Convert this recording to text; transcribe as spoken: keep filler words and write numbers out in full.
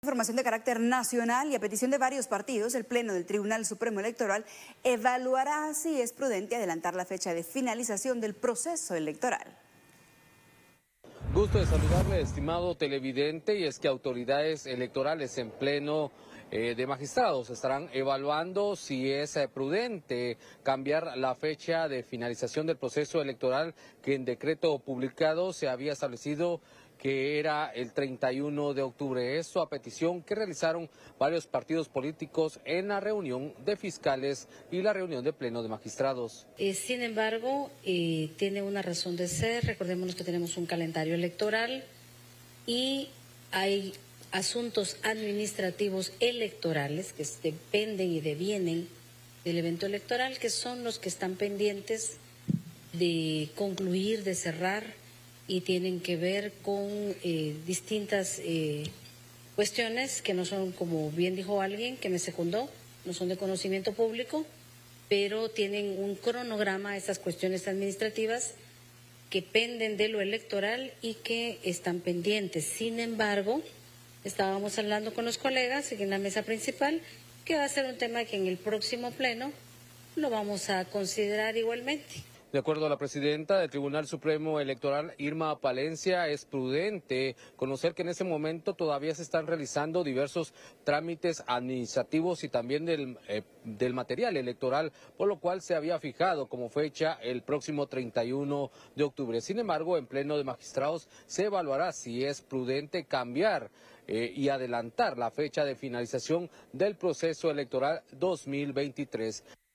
Información de carácter nacional y a petición de varios partidos, el Pleno del Tribunal Supremo Electoral evaluará si es prudente adelantar la fecha de finalización del proceso electoral. Gusto de saludarle, estimado televidente, y es que autoridades electorales en pleno eh, de magistrados estarán evaluando si es eh, prudente cambiar la fecha de finalización del proceso electoral que en decreto publicado se había establecido que era el treinta y uno de octubre. Esto a petición que realizaron varios partidos políticos en la reunión de fiscales y la reunión de pleno de magistrados. Eh, sin embargo, eh, tiene una razón de ser. Recordémonos que tenemos un calendario electoral y hay asuntos administrativos electorales que dependen y devienen del evento electoral, que son los que están pendientes de concluir, de cerrar, y tienen que ver con eh, distintas eh, cuestiones que no son, como bien dijo alguien que me secundó, no son de conocimiento público, pero tienen un cronograma, esas cuestiones administrativas que penden de lo electoral y que están pendientes. Sin embargo, estábamos hablando con los colegas en la mesa principal, que va a ser un tema que en el próximo pleno lo vamos a considerar igualmente. De acuerdo a la presidenta del Tribunal Supremo Electoral, Irma Palencia, es prudente conocer que en ese momento todavía se están realizando diversos trámites administrativos y también del, eh, del material electoral, por lo cual se había fijado como fecha el próximo treinta y uno de octubre. Sin embargo, en pleno de magistrados se evaluará si es prudente cambiar eh, y adelantar la fecha de finalización del proceso electoral dos mil veintitrés.